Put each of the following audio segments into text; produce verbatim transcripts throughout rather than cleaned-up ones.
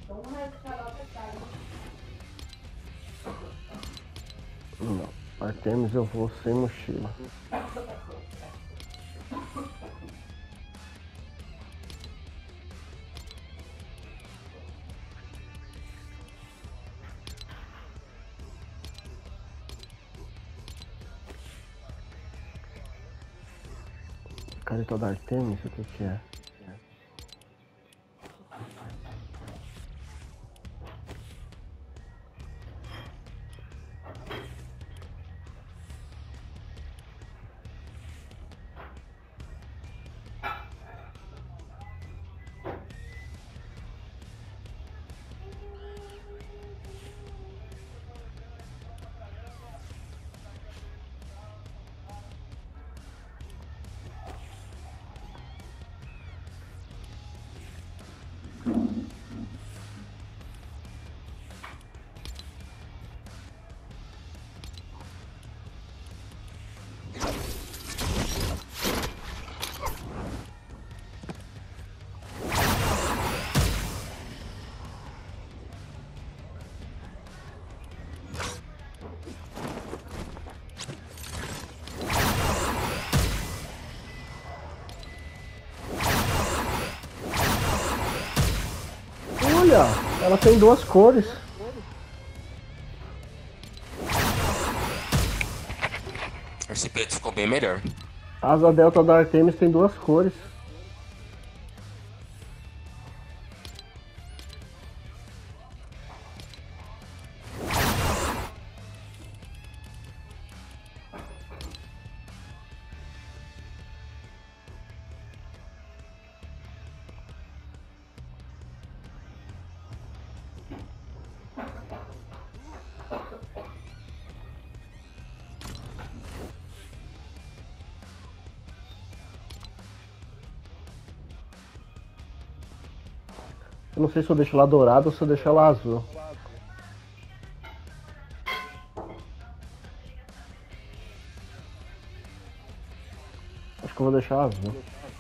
Não, Artemis eu vou sem mochila. Careta da Artemis, o que que é? Olha, ela tem duas cores. Esse peito ficou bem melhor. A asa delta da Artemis tem duas cores. Eu não sei se eu deixo ela dourada ou se eu deixo ela azul. Acho que eu vou deixar azul.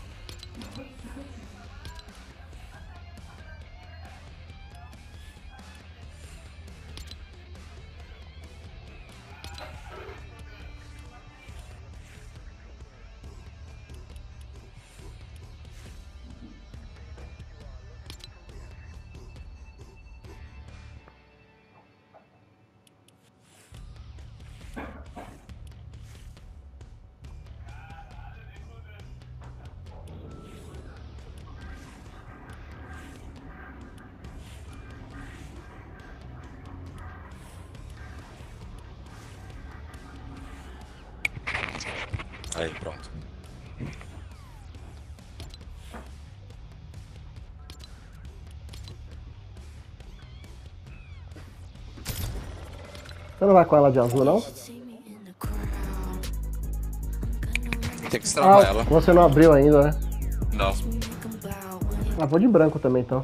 Aí, pronto. Você não vai com ela de azul, não? Tem que destravar Ah, ela. você não abriu ainda, né? Não. Ah, vou de branco também, então.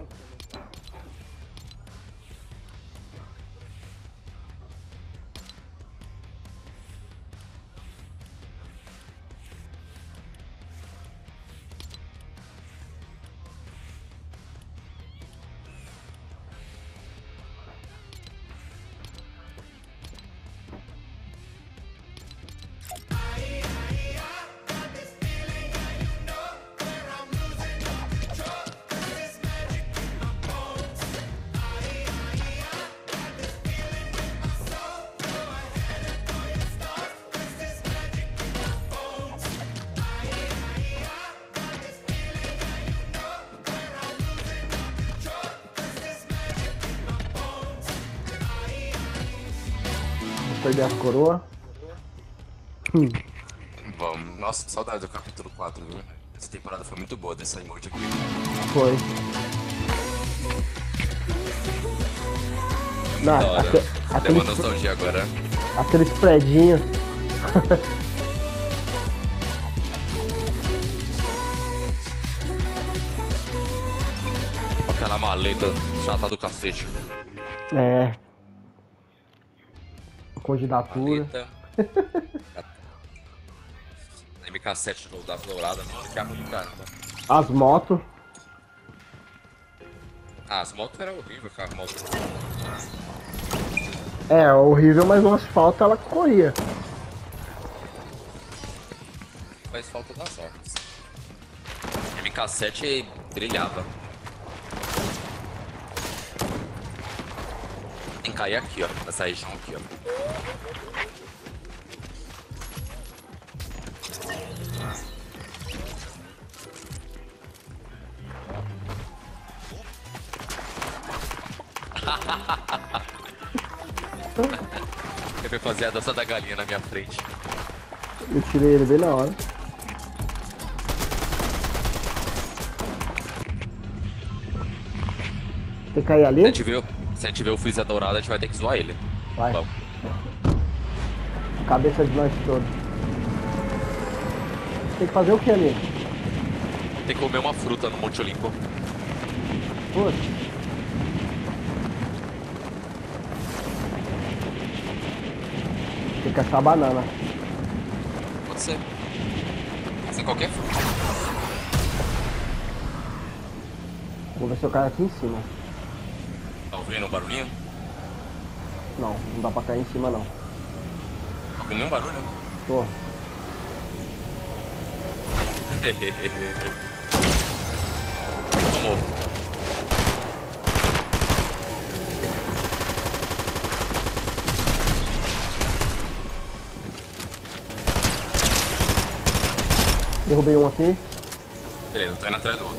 Perder as coroas. Hum. Vamos. Nossa, saudade do capítulo quatro, viu? Essa temporada foi muito boa dessa emoji aqui. Foi. Não, Da hora. aque, Deu aqueles, uma nostalgia agora. aqueles predinhos. Aquela maleta chata do cacete. É. Candidatura. Maleta. M K sete da Dourada, mano. Que arma do caramba. As motos. Ah, as motos eram horríveis, cara. Moto. É, horrível, mas no asfalto ela corria. Faz falta das horas. M K sete brilhava. Tem que cair aqui, ó. Nessa região aqui, ó. Eu fui fazer a dança da galinha na minha frente. Eu tirei ele bem na hora. Tem que cair Se a ali? gente vê, o- se a gente vê o Freeza dourado, a gente vai ter que zoar ele. Vai. Vamos. Cabeça de nós todos. Tem que fazer o que ali? Tem que comer uma fruta no Monte Olimpo. Putz. Tem que achar a banana. Pode ser. Sem qualquer fruta. Vou ver se eu caio aqui em cima. Tá ouvindo um barulhinho? Não, não dá pra cair em cima não. Tá ouvindo nenhum barulho? Tô. Tomou. Derrubei um aqui. Beleza, tô indo atrás do outro.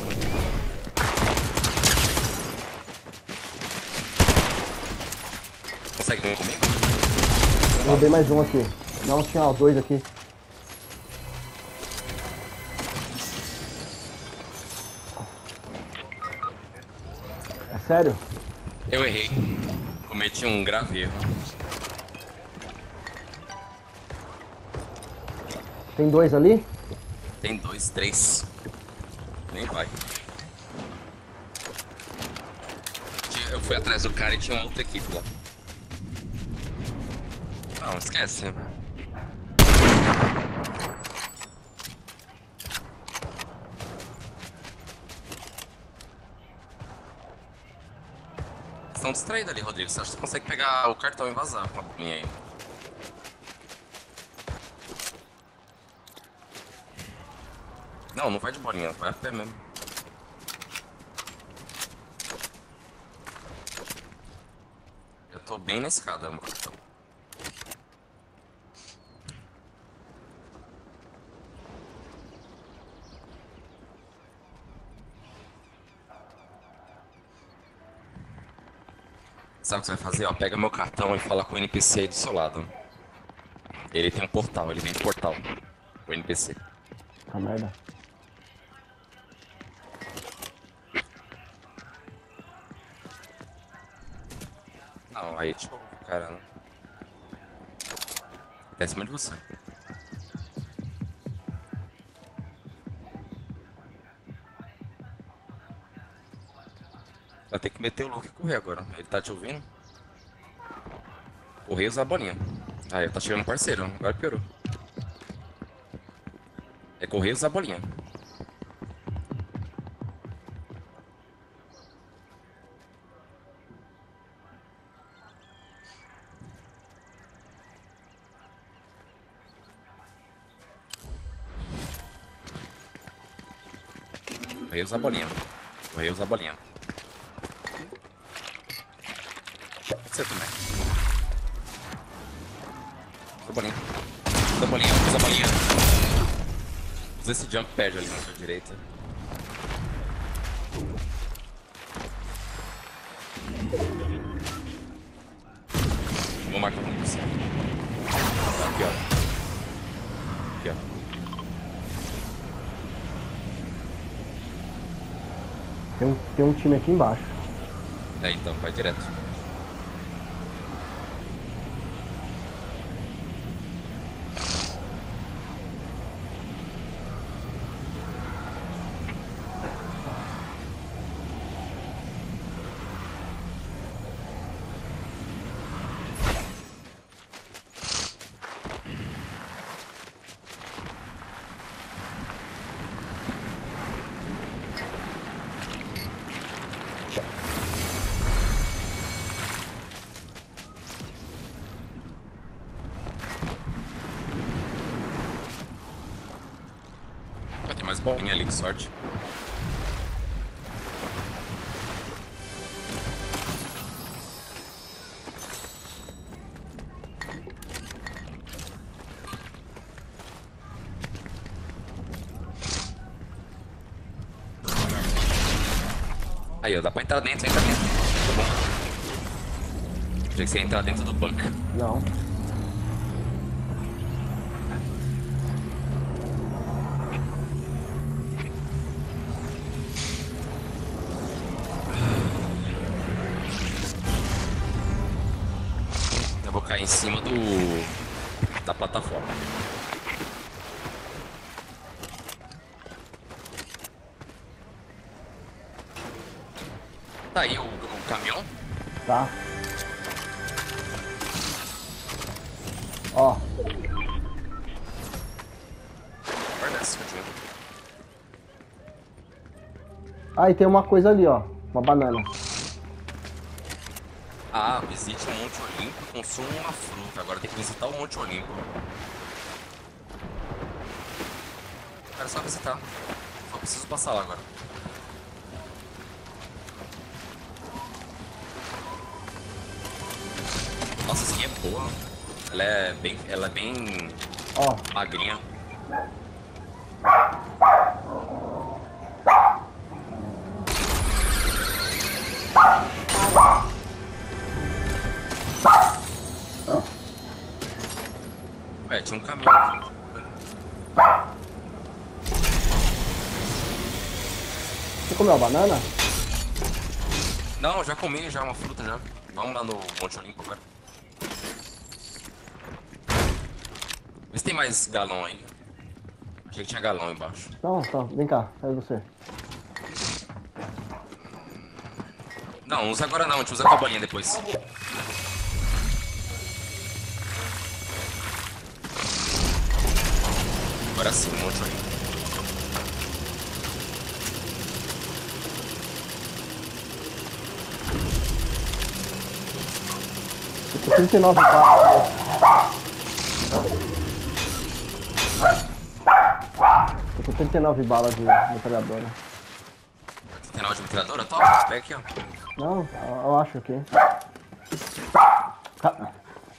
Consegue vir comigo? Derrubei mais um aqui. Não, tinha ó, dois aqui. É sério? Eu errei. Cometi um grave erro. Tem dois ali? Tem dois, três. Nem vai. Tinha- Eu fui atrás do cara e tinha uma outra equipe lá. Não, esquece. Estão distraídos ali, Rodrigo. Você acha que você consegue pegar o cartão e vazar com a bolinha aí? Não, não vai de bolinha, vai a pé mesmo. Eu tô bem na escada, meu cartão. Sabe o que você vai fazer? Ó, pega meu cartão e fala com o N P C aí do seu lado. Ele tem um portal, ele tem um portal. O N P C. Tá merda. Não, aí tipo, cara. Não. Tá em cima de você. Vai ter que meter o louco e correr agora. Ele tá te ouvindo? Correr e usar a bolinha. Aí, tá chegando parceiro, agora piorou. É correr e usar a bolinha. Correr e usar a bolinha. Correr e usar a bolinha. Você também. Usa a bolinha. Usa a bolinha, usa a bolinha. Usa esse jump pad ali na sua direita. Vou marcar com você. Aqui, ó. Aqui, ó. Tem um, tem um time aqui embaixo. É, então, vai direto. mais bolinha ali, que sorte. Aí, ó, dá pra entrar dentro, entra dentro. Tá bom. Achei que você ia entrar dentro do bunker. Não. Eu vou cair em cima do... da plataforma. Tá aí o, o caminhão? Tá. Ó. Guarda essa, continua. Aí tem uma coisa ali, ó. Uma banana. Ah, visite o Monte Olimpo e consuma uma fruta. Agora tem que visitar o Monte Olimpo. Era só visitar. Só preciso passar lá agora. Nossa, essa aqui é boa. Ela é bem... Ela é bem... Ó. magrinha. Ué, tinha um caminhão aqui. Você comeu a banana? Não, já comi, já uma fruta já. Vamos lá no Monte Olimpo agora. Vê se tem mais galão aí. Achei que tinha galão embaixo. Não, tá. Vem cá. Aí você. Não, usa agora não, a gente usa com a bolinha depois. Agora sim, um monte aí. Eu tô trinta e nove balas. Eu tô trinta e nove balas de metralhadora. Tem na de metralhadora? Top, pega aqui, ó. Não, eu acho que. Ah.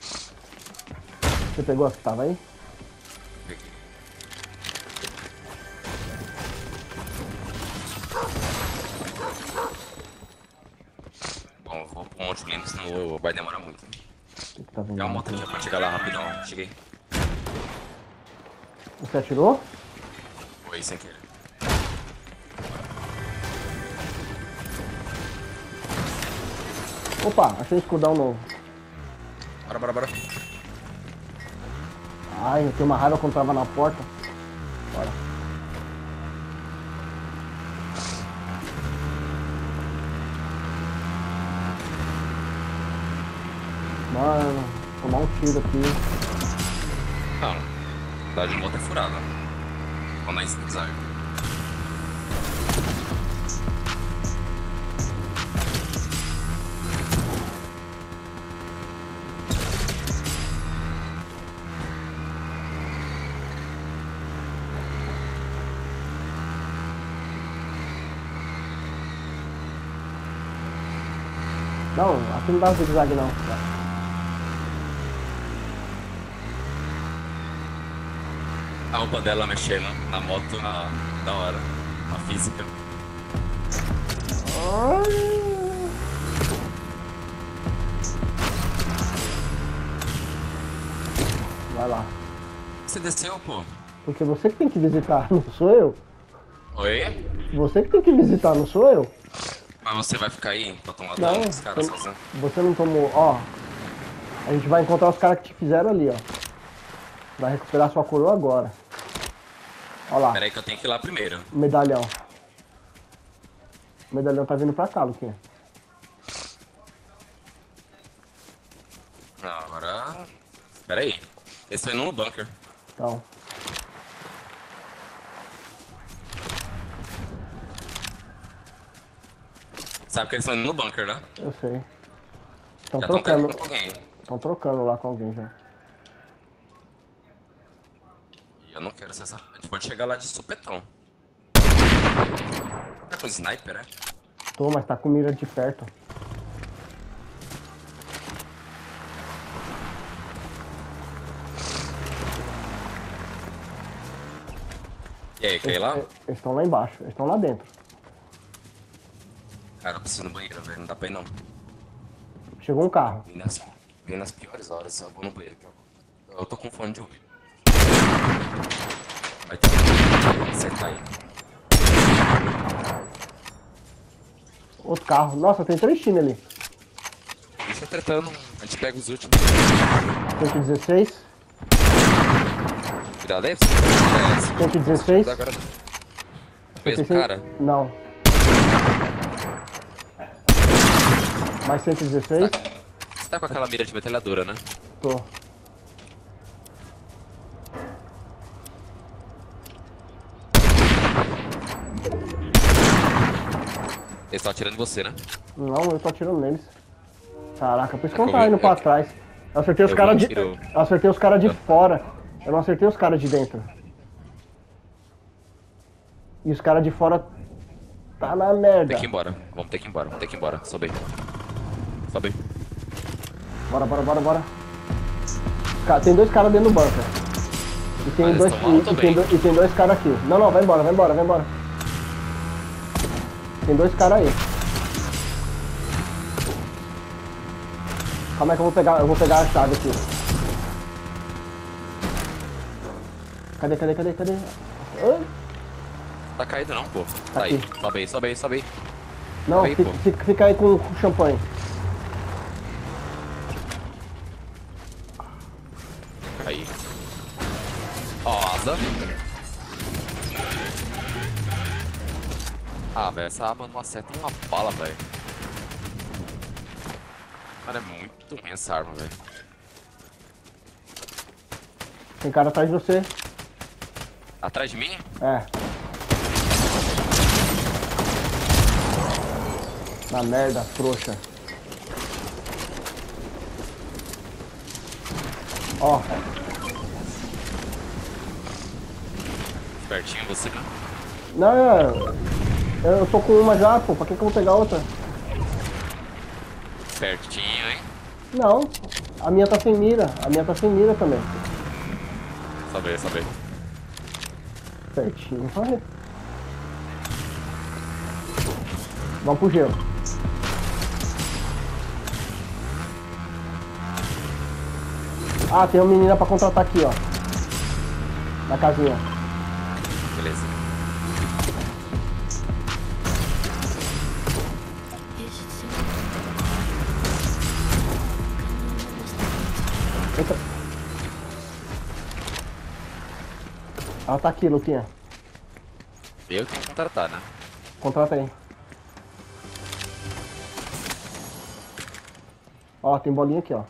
Você pegou a que tava aí? Peguei. Bom, eu vou pro Monte Olimpo, senão vai demorar muito. O que tá vindo? Tem uma moto aqui pra chegar lá rapidão, cheguei. Você atirou? Foi sem querer. Opa, achei um escudão novo. Bora, bora, bora. Ai, eu tenho uma raiva quando tava na porta. Bora. Mano, vou tomar um tiro aqui. Não, dá de moto é furada. Vamos na zigue-zague. Não, aqui não dá zigue-zague não. A roupa dela mexendo na moto, na, da hora. A física. Vai lá. Você desceu, pô? Porque você que tem que visitar, não sou eu. Oi? Você que tem que visitar, não sou eu. Mas você vai ficar aí pra tomar Não, dano dos caras você, sozinho? você não tomou. Ó, a gente vai encontrar os caras que te fizeram ali, ó. Vai recuperar sua coroa agora. Ó lá, Pera aí que eu tenho que ir lá primeiro. medalhão. O medalhão tá vindo pra cá, Luquinha. Não, agora... Pera aí. Eles estão indo no bunker. Então, Sabe que eles estão indo no bunker, né? eu sei. Estão Já estão trocando. com alguém. Estão trocando lá com alguém já. E eu não quero ser essa... A gente pode chegar lá de supetão. Tá com sniper, né? Tô, mas tá com mira de perto. E aí, quer ir lá? Eles estão lá embaixo, eles estão lá dentro. Cara, eu preciso ir no banheiro, velho. Não dá pra ir não. Chegou um carro. Vim nas, vim nas piores horas, eu vou no banheiro. Eu tô com fone de ouvido. Vai ter que acertar aí. Outro carro. Nossa, tem três times ali. Deixa eu tretando, a gente pega os últimos. cento e dezesseis. Cuidado aí, você cento e dezesseis. agora. Mesmo cara? Não. Mais cento e dezesseis. Você tá com aquela mira de metralhadora, né? Tô. Eles estão atirando em você, né? Não, eu tô atirando neles. Caraca, por isso que É não que eu tá vi- indo pra é que- trás. Eu acertei os eu caras vi de. um tiro. Eu acertei os caras de fora. Eu não acertei os caras de dentro. E os caras de fora tá na merda. Tem que ir embora. Vamos ter que ir embora, vamos ter que ir embora. Sobe aí. Sobe aí. Bora, bora, bora, bora. Cara, tem dois caras dentro do bunker. E tem, Ah, eles dois, tão alto e, e, tem, bem. dois, e tem dois caras aqui. Não, não, vai embora, vai embora, vai embora. Tem dois caras aí. Calma aí que eu vou pegar, eu vou pegar a chave aqui. Cadê, cadê, cadê, cadê? Ah, Tá caído não, pô. Tá Tá aí. aqui. Sobe aí, sobe aí, sobe aí. não, Aí, fica, pô. fica, fica aí com o champanhe. Aí. Ó, asa. Ah, velho, essa arma não acerta uma bala, velho. Cara, é muito ruim essa arma, velho. Tem cara atrás de você. Atrás de mim? É. Na merda, trouxa. Ó, Pertinho você, né? não, eu, eu tô com uma já, pô. Pra que que eu vou pegar outra? Pertinho, hein? Não, a minha tá sem mira. A minha tá sem mira também. Sobe aí, sobe aí. Certinho, vai. Vamos pro gelo. Ah, tem uma menina pra contratar aqui, ó. Na casinha. Beleza. Entra. Ela tá aqui, Luquinha. Eu tenho que contratar, né? Contrata aí. Ó, tem bolinha aqui, ó.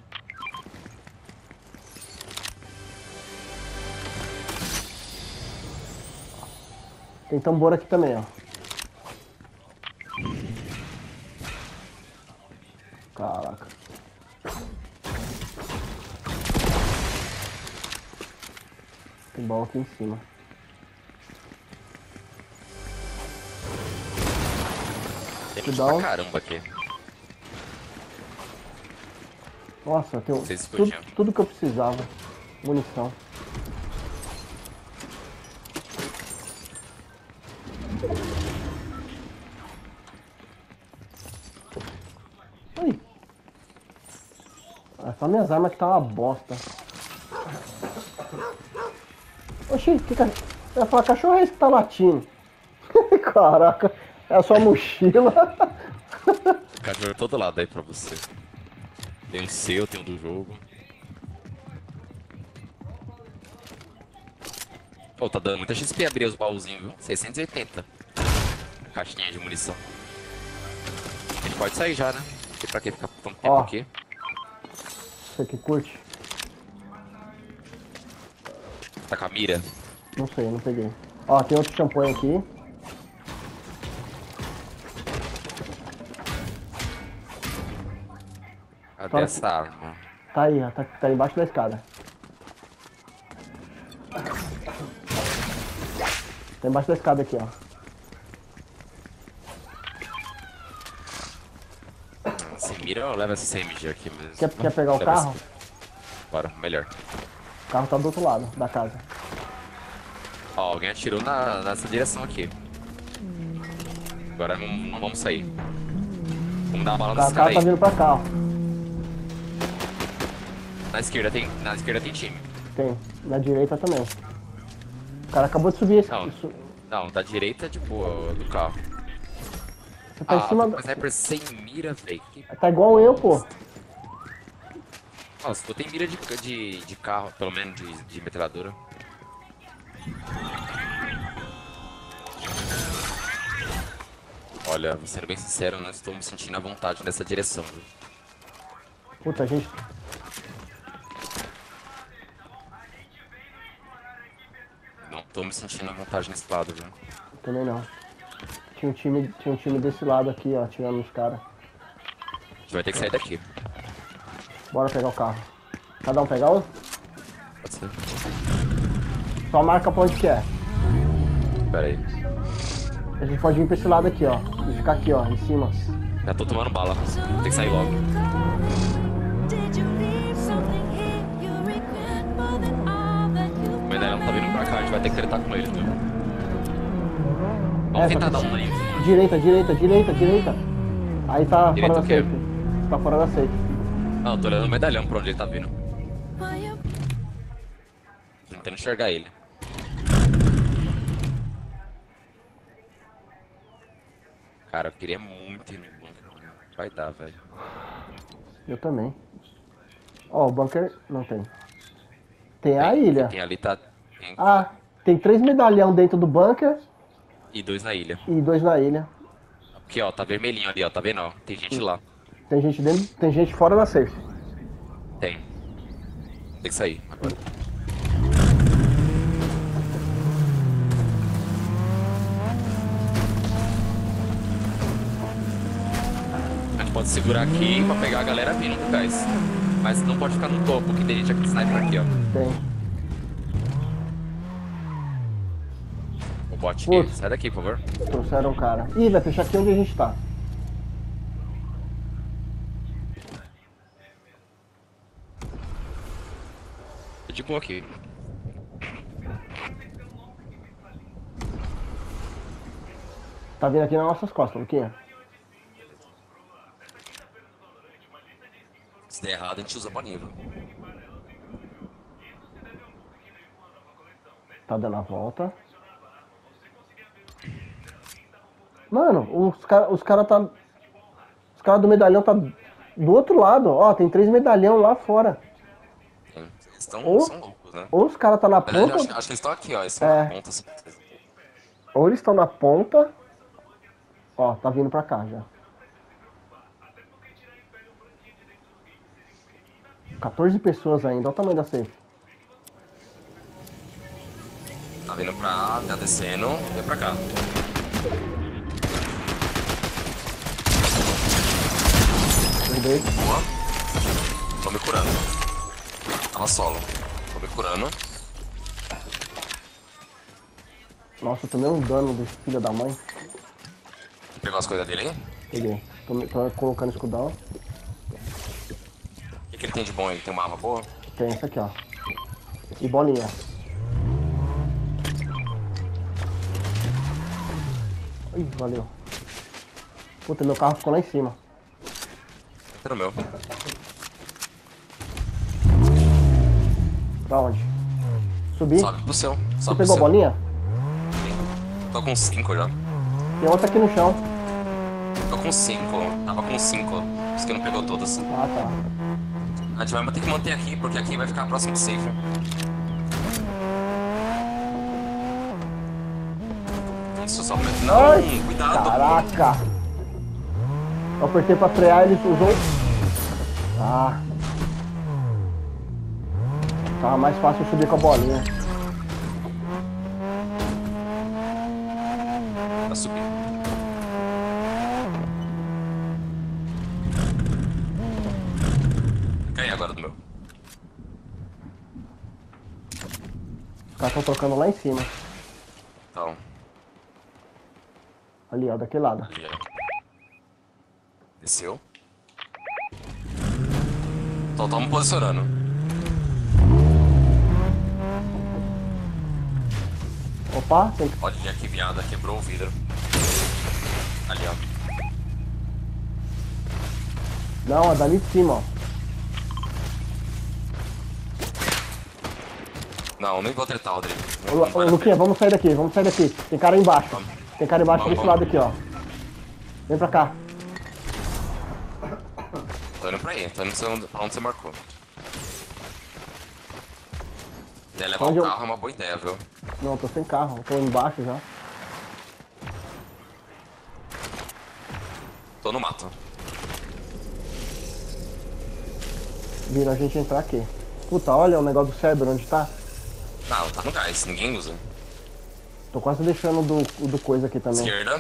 Tem tambor aqui também, ó. Caraca. Tem bola aqui em cima. Tem Que muito dá um- pra caramba aqui. Nossa, tem Vocês tudo, explodiram. tudo que eu precisava. Munição. Ui. É só minhas armas que tá uma bosta. Oxi, que ca... eu ia falar, cachorro é esse que tá latindo? Caraca, é a sua mochila. Cachorro de todo lado aí pra você. Tem um seu, tem um do jogo. Pô, tá dando muita X P abrir os baúzinhos, viu? seiscentos e oitenta. Caixinha de munição. A gente pode sair já, né? Porque pra que ficar tanto tempo Ó. aqui? Você que curte? Tá com a mira? Não sei, não peguei. Ó, tem outro champanhe aqui. Cadê Fala essa arma? Tá aí, ó, tá, tá embaixo da escada. Tá embaixo da escada aqui, ó. mira ou leva essa C M G aqui mesmo? Quer, quer pegar o Leva carro? essa- Bora, melhor. O carro tá do outro lado da casa. Ó, alguém atirou na, nessa direção aqui. Agora não, não vamos sair. Vamos dar uma bala O nesse cara, o cara cara tá aí. vindo pra cá, ó. Na esquerda tem, na esquerda tem time. Tem. Na direita também. O cara acabou de subir esse. Não. Isso. Não, da direita de boa, do carro. Você tá Ah, em cima. tô do- com sniper sem mira, velho. Que Tá igual eu, pô. Nossa, tu tem mira de, de, de carro, pelo menos de, de metralhadora. Olha, sendo bem sincero, eu não estou me sentindo à vontade nessa direção, viu? Puta, a gente. Não tô me sentindo à vontade nesse lado, viu? Também não. Tinha um time, tinha um time desse lado aqui, ó, tirando os caras. A gente vai ter que sair daqui. Bora pegar o carro. Cada um pegar um? Pode ser. Só marca pra onde que é. Pera aí. A gente pode vir pra esse lado aqui, ó. E ficar aqui, ó, em cima. Já tô tomando bala. Tem que sair logo. O medalhão tá vindo pra cá, a gente vai ter que tretar com ele, viu? Vamos É, tentar só dar que- um dano. Direita, direita, direita, direita. Aí tá Direita fora o da quê? safe. Tá fora da safe. Não, eu tô olhando o medalhão pra onde ele tá vindo. Tentando enxergar ele. Cara, eu queria muito ir no bunker. Vai dar, velho. Eu também. Ó, o bunker não tem. Tem a Tem- ilha. Tem ali, tá. Tem... Ah, tem três medalhão dentro do bunker E dois na ilha. e dois na ilha. Aqui, ó, tá vermelhinho ali, ó. Tá vendo, ó? Tem gente lá. Tem gente dentro, tem gente fora da safe. Tem. Tem que sair agora. A gente pode segurar aqui pra pegar a galera vindo do gás. Mas não pode ficar no topo, que tem gente aqui de sniper aqui, ó. Tem. O bot aqui. Putz. Sai daqui, por favor. Trouxeram um cara. Ih, vai fechar aqui onde a gente tá. Eu digo um aqui. Tá vindo aqui nas nossas costas, Luquinha. Se der errado, a gente usa boninho, viu? Tá dando a volta. Mano, os caras os cara tá. Os caras do medalhão tá do outro lado. Ó, tem três medalhão lá fora. Eles estão Ou- são loucos, né? Ou os caras tá na Na verdade, ponta, acho, acho que eles estão aqui, ó. Eles estão É. na ponta, certeza. ou eles estão na ponta. Ó, tá vindo pra cá já. quatorze pessoas ainda, olha o tamanho da safe. Tá vindo pra. Tá descendo, vem pra cá. Derrubei. Boa. Tô me curando. Tava solo. Tô me curando. Nossa, eu tomei um dano desse filho da mãe. Pegou as coisas dele aí? Peguei. Tô, me- tô colocando escudão. O que, que ele tem de bom? Ele tem uma arma boa? Tem esse aqui, ó. E bolinha. Ih, valeu. Puta, meu carro ficou lá em cima. Entra no meu. Pra onde? Subi. Sobe pro seu. Você Sobe pro pegou a seu. bolinha? Tô com cinco já. Tem outra aqui no chão. Tô com cinco. Tava com cinco. Por isso que não pegou todas. Ah, tá. A gente vai ter que manter aqui, porque aqui vai ficar próximo do safe. Isso, só... Não, Ai, cuidado. Caraca! Eu apertei pra frear, ele usou. Ah. Tava mais fácil eu subir com a bolinha. Tá subindo. Cai agora do meu. Os caras estão trocando lá em cima. Então, Ali, ó, daquele lado. ali, ó. Desceu. Tô, tô me posicionando. Opa, tem que... Olha que viada, quebrou o vidro. Ali, ó. Não, é dali de cima, ó. Não, nem vou tretar, Rodrigo. Não, Ô, não ô, vale a Luquinha, pena. vamos sair daqui, vamos sair daqui. Tem cara aí embaixo. Vamos. Tem cara embaixo Vamos, desse vamos. lado aqui, ó. Vem pra cá. Tô indo pra aí, tô indo pra onde- pra onde você marcou. Daí levar Onde o eu- carro é uma boa ideia, viu? Não, tô sem carro, tô embaixo já. Tô no mato. Vira a gente entrar aqui. Puta, olha o negócio do cérebro onde tá. Não, tá no gás, ninguém usa. Tô quase deixando o do, o do coisa aqui também. Esquerda.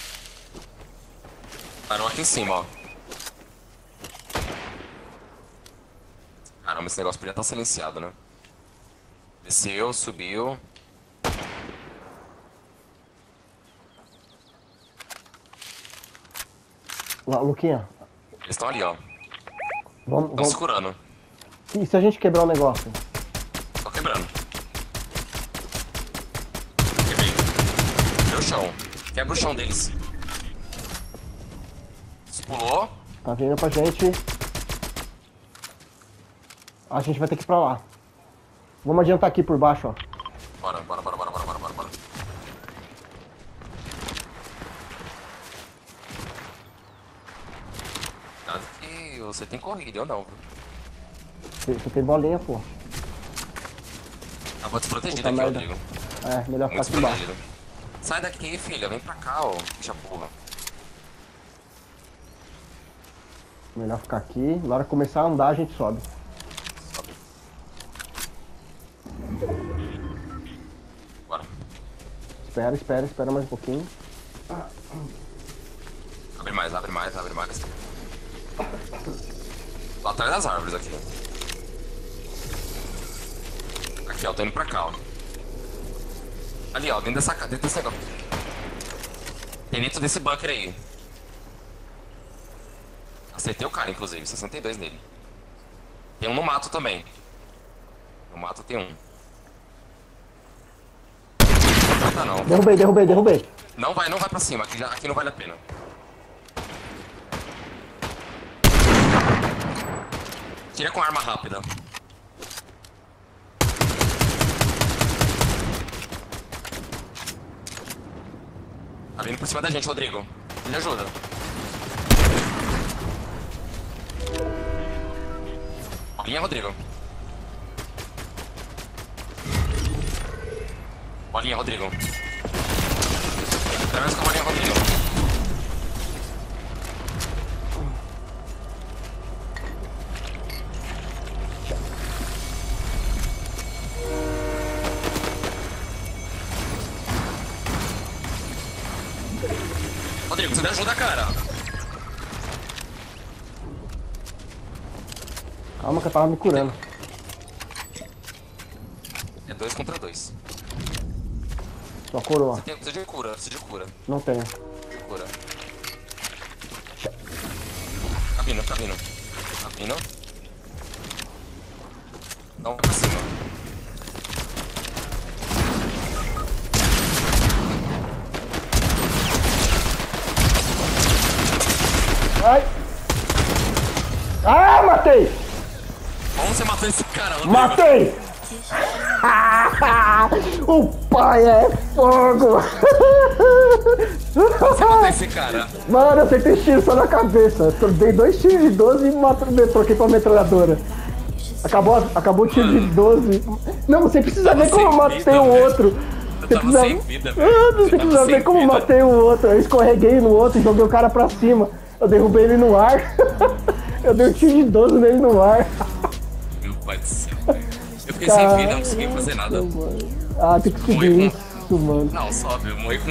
Parou aqui em cima, ó. Caramba, esse negócio podia estar silenciado, né? Desceu, subiu. Lá, Luquinha, Eles estão ali, ó. vamos, Estão vamos. se curando. E se a gente quebrar o negócio? Tô quebrando. Quebrei. Quebrei o chão. Quebra o chão deles. Se pulou. Tá vindo pra gente. A gente vai ter que ir pra lá. Vamos adiantar aqui por baixo, ó. Bora, bora, bora, bora, bora, bora, bora, bora. Cuidado que você tem corrida, eu não. Você, você tem bolinha, pô. Ah, vou desprotegido Puta aqui, merda. Rodrigo. É, melhor ficar Muito aqui embaixo. desprotegido. Sai daqui, filha. Vem pra cá, ó. Bicha porra. Melhor ficar aqui. Na hora que começar a andar, a gente sobe. Sobe. Bora. Espera, espera, espera mais um pouquinho. Abre mais, abre mais, abre mais. Lá atrás das árvores aqui. Aqui, ó. Tô indo pra cá, ó. Ali, ó. Dentro dessa, dentro desse negócio. Tem dentro desse bunker aí. Acertei o cara, inclusive. sessenta e dois nele. Tem um no mato também. No mato tem um. Não tá não. Derrubei, derrubei, derrubei. Não vai, não vai pra cima. Aqui, já- aqui não vale a pena. Tira com arma rápida. Tá vindo por cima da gente, Rodrigo. Me ajuda. Bolinha, Rodrigo. Bolinha, Rodrigo. Atravessa com a bolinha, Rodrigo. Rodrigo, você me ajuda, cara. Calma que eu tava me curando. É dois contra dois. Sua coroa. Você tem, precisa de cura, precisa de cura. Não tenho. Cura. Tá vindo, tá vindo. Tá vindo. Não vai pra cima. Ai! Ah, matei! Como você matou esse cara, Rodrigo? Matei! O pai é fogo! Você matou esse cara. Mano, eu acertei tiro só na cabeça. Eu dei dois tiros de doze e matou, troquei pra metralhadora. Acabou, acabou o tiro de doze. Não, você precisa ver como eu matei o outro. Você tava precisa, sem vida, velho. Ah, Você você tava precisa sem ver como eu vida. matei o outro. Eu escorreguei no outro e joguei o cara pra cima. Eu derrubei ele no ar. Eu dei um tiro de doze nele no ar. Meu pai do céu, velho. Eu fiquei sem vida, não consegui fazer nada. Mano. Ah, tem que subir Morri isso, mano. Não, sobe, eu morri com